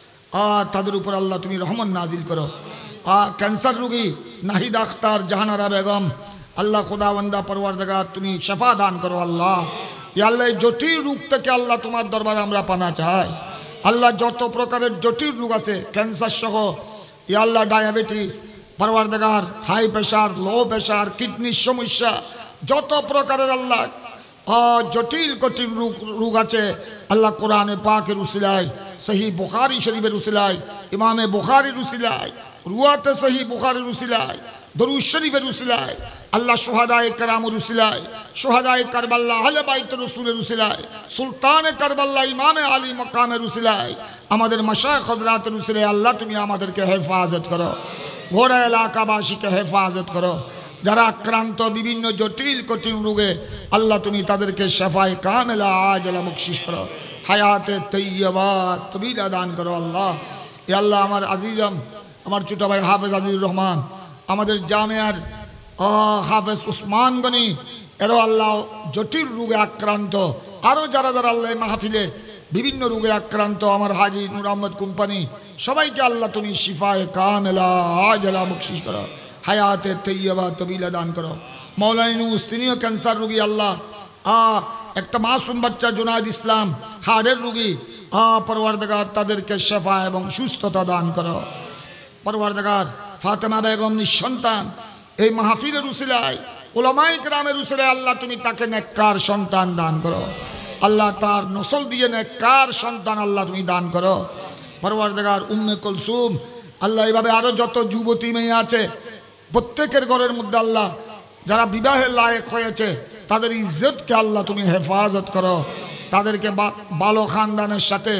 তাদের উপর আল্লাহ তুমি রহমত নাজিল করো ক্যান্সার রোগী নাহিদ আখতার জাহানারা বেগম আল্লাহ খুদাবন্দা পরওয়ারদিগার তুমি শিফা দান করো আল্লাহ ইয়া আল্লাহ জটিল রোগ থেকে আল্লাহ তোমার দরবারে আমরা পানা চাই আল্লাহ যত প্রকারের জটিল রোগ আছে ক্যান্সার সহ ইয়া আল্লাহ ডায়াবেটিস পরওয়ারদিগার হাই প্রেশার লো প্রেশার কিডনির সমস্যা যত প্রকারের আল্লাহ জটিল কঠিন রোগ আছে আল্লাহ কোরআনে পাকের উসিলায় সহি বুখারী শরীফের উসিলায় ইমামে বুখারীর উসিলায় রুয়াতে সহি বুখারীর উসিলায় দরুদ শরীফের উসিলায় আল্লাহ শুহাদায়ে কেরামের উসিলায় শুহাদায়ে কারবালা আহলে বাইতের রাসূলের উসিলায় সুলতানে কারবালা ইমামে আলী মাকামের উসিলায় আমাদের মাশায়েখ হযরতের উসিলায় আল্লাহ তুমি আমাদেরকে হেফাজত করো গোড়া এলাকাবাসীকে হেফাজত করো যারা আক্রান্ত বিভিন্ন জটিল কঠিন রোগে আল্লাহ তুমি তাদেরকে শিফায়ে কামেলা আজলা বখশিশ করো হায়াতে তৈয়বা তবিলা দান করো আল্লাহ এ আল্লাহ আমার আজিজম আমার ছোট ভাই হাফেজ আজিজুর রহমান আমাদের জামিয়ার হাফেজ উসমান গনি এরও আল্লাহ জটিল রোগে আক্রান্ত আরও যারা যারা আল্লাহ মাহফিলে বিভিন্ন রোগে আক্রান্ত আমার হাজী নূর আহমদ কোম্পানি সবাইকে আল্লাহ তুমি শিফায়ে কামেলা আজলা বখশিশ করো হায়াতে তৈয়বা তবিলা দান করো মৌলানা তিনিও ক্যান্সার রোগী আল্লাহ একটা মাসুম বাচ্চা জুনায়েদ ইসলাম হাড়ের রোগী পরওয়ারদিগার তাদেরকে শিফা এবং সুস্থতা দান করো পরওয়ারদিগার ফাতেমা বেগম নিঃসন্তান এই মাহফিলের উসিলায় উলামায়ে কেরামের উসিলায় আল্লাহ তুমি তাকে নেককার সন্তান দান করো। আল্লাহ তার নসল দিয়ে নেককার সন্তান আল্লাহ তুমি দান করো। পরওয়ারদিগার উম্মে কুলসুম আল্লাহ এইভাবে আরও যত যুবতী মেয়ে আছে প্রত্যেকের ঘরের মধ্যে আল্লাহ যারা বিবাহের লায়েক হয়েছে তাদের ইজ্জতকে আল্লাহ তুমি হেফাজত করো। তাদেরকে ভালো খানদানের সাথে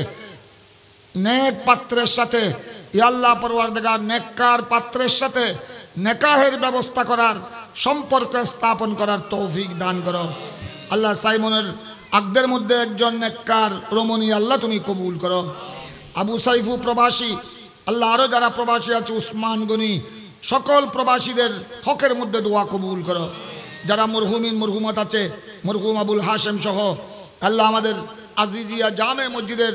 নেক পাত্রের সাথে আল্লাহ পরওয়ারদিগার নেককার পাত্রের সাথে নেকাহের ব্যবস্থা করার সম্পর্ক স্থাপন করার তৌফিক দান করো। আল্লাহ সাইমনের আকদের মধ্যে একজন নেককার রমণী আল্লাহ তুমি কবুল করো। আবু সাইফু প্রবাসী আল্লাহ আরও যারা প্রবাসী আছে উসমান গনি সকল প্রবাসীদের হকের মধ্যে দোয়া কবুল করো। যারা মরহুমিন মরহুমত আছে মরহুম আবুল হাশেম সহ আল্লাহ আমাদের আজিজিয়া জামে মসজিদের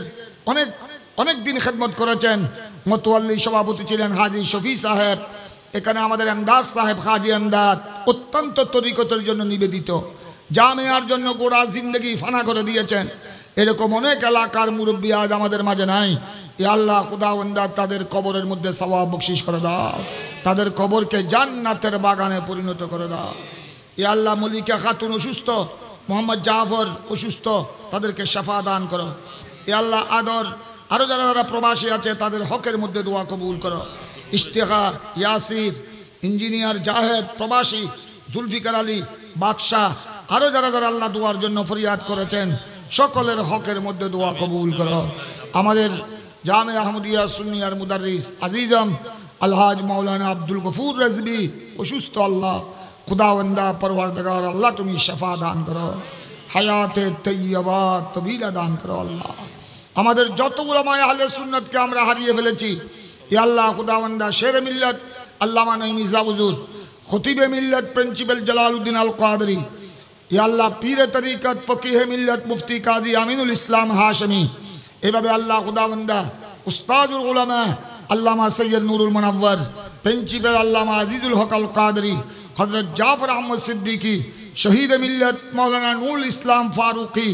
অনেক দিন খেদমত করেছেন। মতোয়াল্লি সভাপতি ছিলেন হাজি শফি সাহেব। এখানে আমাদের এমদাদ সাহেব হাজি এমদাদ অত্যন্ত তরিকতের জন্য নিবেদিত, জামেয়ার জন্য গোড়া জিন্দগি ফানা করে দিয়েছেন। এরকম অনেক এলাকার মুরব্বী আজ আমাদের মাঝে নাই। এ আল্লাহ খুদাওয়ান্দা তাদের কবরের মধ্যে সওয়াব বকশিশ করে দাও, তাদের কবরকে জান্নাতের বাগানে পরিণত করে দাও। এ আল্লাহ মল্লিকা খাতুন অসুস্থ, মোহাম্মদ জাফর অসুস্থ, তাদেরকে শাফা দান করো। এ আল্লাহ আরও যারা প্রবাসী আছে তাদের হকের মধ্যে দোয়া কবুল করো। ইশতেখার, ইয়াসির, ইঞ্জিনিয়ার জাহেদ প্রবাসী, জুলফিকার আলী বাদশাহ, আরও যারা আল্লাহ দোয়ার জন্য ফরিয়াদ করেছেন সকলের হকের মধ্যে দোয়া কবুল করো। আমাদের জামে আহমদিয়া সুন্নিয়ার মুদাররিস আজিজম আলহাজ মৌলানা আব্দুল গফুর রাজবি অসুস্থ, আল্লাহ খুদাওয়ান্দা পরওয়ারদিগার আল্লাহ তুমি শফা দান করো, হায়াতে তৈয়বা তবিলা দান করো। আল্লাহ আমাদের যত উলামায়ে আহলে সুন্নাতকে আমরা হারিয়ে ফেলেছি, এ আল্লাহ খুদাওয়ান্দা শেরে মিল্লাত আল্লামা নঈম মির্জা হুজুর, খতিবে মিল্লাত প্রিন্সিপাল জালালউদ্দিন আল কাদরি, এ আল্লাহ পীরে তরিকত ফকিহে মিল্লাত মুফতি কাজী আমিনুল ইসলাম হাশমি, এভাবে আল্লাহ খুদাওয়ান্দা উস্তাজুল উলামা আল্লামা সৈয়দ নুরুল মুনাওয়ার, প্রিন্সিপাল আল্লামা আজিজুল হক আল কাদরি, হযরত জাফর আহমদ সিদ্দিকী, শহীদ মিল্লাত মৌলানা নুরুল ইসলাম ফারুকি,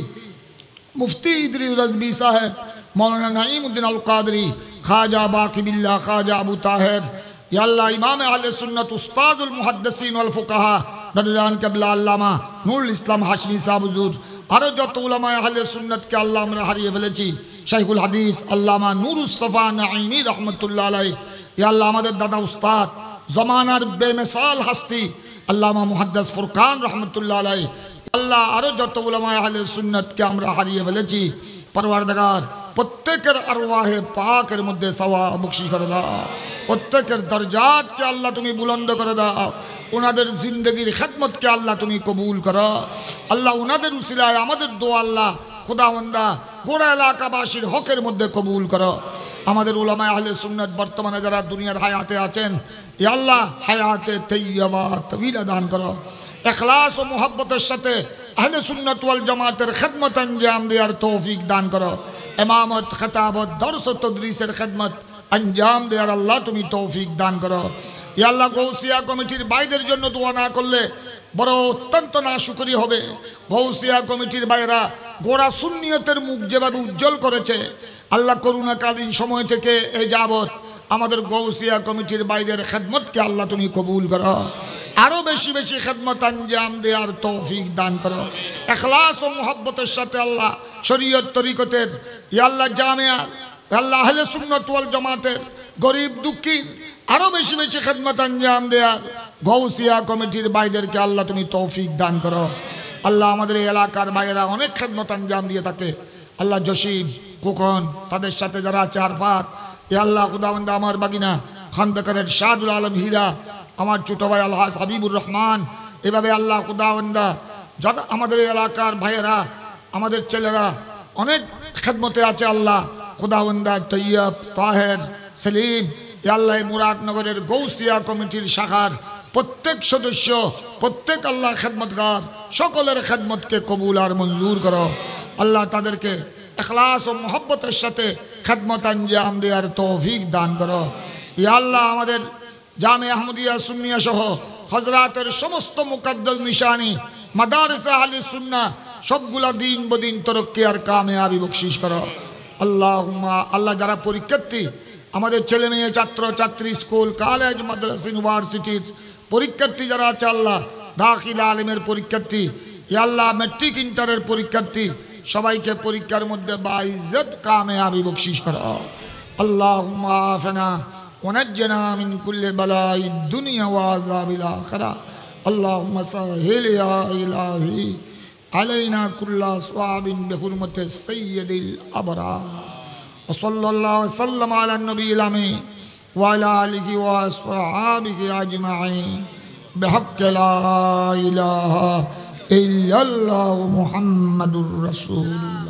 মুফতি ইদরিস রাজবি সাহেব, মৌলানা নাঈমউদ্দিন আল কাদরি, খাজা বাকি বিল্লাহ, খাজা আবু তাহের, ইয়া আল্লাহ ইমাম আহলে সুন্নাত উস্তাদুল মুহাদ্দিসিন ওয়াল ফুকাহা দারজান কিবলা আল্লামা নুরুল ইসলাম হাশমি সাহেব হুজুর, আরও যত উলামায়ে আহলে সুন্নাতকে আল্লাহ আমরা হারিয়ে ফেলেছি, শাইখুল হাদিস আল্লামা নুরুস্তফা নাঈমি রহমতুল্লাহ আলাইহি, ইয়া আল্লাহ আমাদের দাদা উস্তাদ জমানার বেমিসাল হাস্তি আল্লামা মুহাদ্দিস ফুরকান রহমতুল্লাহ আলাইহি, আল্লাহ আরও যত উলামায়ে আহলে সুন্নাতকে আমরা হারিয়ে ফেলেছি, পরওয়ারদিগার প্রত্যেকের আরওয়াহে পাকের মধ্যে সওয়াব বখশিশ করে দাও, প্রত্যেকের দরজাতকে আল্লাহ তুমি বুলন্দ করে দাও, ওনাদের জিন্দগির খেদমতকে আল্লাহ তুমি কবুল করো। আল্লাহ ওনাদের উসিলায় আমাদের দোয়া আল্লাহ খুদাওয়ান্দা গোড়া এলাকাবাসীর হকের মধ্যে কবুল করো। আমাদের উলামায়ে আহলে সুন্নাত বর্তমানে যারা দুনিয়ার হায়াতে আছেন, এ আল্লাহ হায়াতে তৈয়বা তবিলা দান করো, ইখলাস ও মুহাব্বতের সাথে আহলে সুন্নাত ওয়াল জামাতের খেদমত আঞ্জাম দেওয়ার তৌফিক দান করো। ইমামত, খেতাবত, দরস ও তদরিসের খেদমত আঞ্জাম দেওয়ার আল্লাহ তুমি তৌফিক দান করো। ইয়া আল্লাহ গৌসিয়া কমিটির ভাইদের জন্য দোয়া না করলে বড় অত্যন্ত নাশুকরি হবে। গৌসিয়া কমিটির ভাইরা গোড়া সুন্নিয়তের মুখ যেভাবে উজ্জ্বল করেছে, আল্লাহ করুণাকালীন সময় থেকে এই যাবৎ আমাদের গৌসিয়া কমিটির ভাইদের খেদমতকে আল্লাহ তুমি কবুল করো, আরও বেশি বেশি খেদমত আঞ্জাম দেওয়ার তৌফিক দান করো। ইখলাস ও মুহাব্বতের সাথে আল্লাহ শরীয়ত তরিকতের, ইয়া আল্লাহ জামিয়ার, আল্লাহ আহলে সুন্নাত ওয়াল জামাতের গরিব দুঃখীর আরও বেশি বেশি খেদমত আঞ্জাম দেওয়ার গৌসিয়া কমিটির ভাইদেরকে আল্লাহ তুমি তৌফিক দান করো। আল্লাহ আমাদের এই এলাকার ভাইয়েরা অনেক খেদমত আঞ্জাম দিয়ে থাকে, আল্লাহ জসিম, কোকন, তাদের সাথে যারা আছে আরফাত, এ আল্লাহ খুদাওয়ান্দা আমার বাগিনা খানদাকারের শাহুল আলম হীরা, আমার ছোটো ভাই আলহাজ হাবিবুর রহমান, এভাবে আল্লাহ খুদাওয়ান্দা যারা আমাদের এই এলাকার ভাইয়েরা, আমাদের ছেলেরা অনেক খেদমতে আছে, আল্লাহ খুদাওয়ান্দা তৈয়ব, তাহের, সেলিম, এ আল্লাহ মুরাদনগরের গৌসিয়া কমিটির শাখার প্রত্যেক সদস্য, প্রত্যেক আল্লাহ খেদমতগার সকলের খেদমতকে কবুল আর মঞ্জুর করো। আল্লাহ তাদেরকে ইখলাস ও মুহাব্বতের সাথে খেদমত আঞ্জাম দেওয়ার তৌফিক দান করো। ইয়া আল্লাহ আমাদের জামে আহমদিয়া সুন্নিয়া সহ হযরাতের সমস্ত মুকদ্দাস নিশানি মাদারিসে আহলে সুন্নাহ সবগুলা দিন বদিন তরক্কি আর কামিয়াবি বখশিশ করো। আল্লাহুম্মা, আল্লাহ যারা পরীক্ষার্থী, আমাদের ছেলে মেয়ে, ছাত্র ছাত্রী, স্কুল, কলেজ, মাদ্রাসা, ইউনিভার্সিটির পরীক্ষার্থী যারা আছে আল্লাহ, দাখিলা আলিমের পরীক্ষার্থী, ইয়া আল্লাহ ম্যাট্রিক ইন্টারের পরীক্ষার্থী, সবাইকে পরীক্ষার মধ্যে বাইজ্জত কামিয়াবি বকশিশ করো। আল্লাহুম্মা আফিনা ওয়া নাজ্জিনা মিন কুল্লি বালাইদ দুনিয়া ওয়া আযাবিল আখিরাহ। আল্লাহুম্মা সাহিল ইয়া ইলাহি আলাইনা কুল্লা সওয়াবিন বিহুরমতি সাইয়্যিদিল আবরার। ওয়া সাল্লাল্লাহু সাল্লাম আলা নবিয়িল আমিন ওয়া আলা আলিহি ওয়া আসহাবিহি আজমাইন বিহাক্কি লা ইলাহা ইল্লাল্লাহু মুহাম্মাদুর রাসূলুল্লাহ।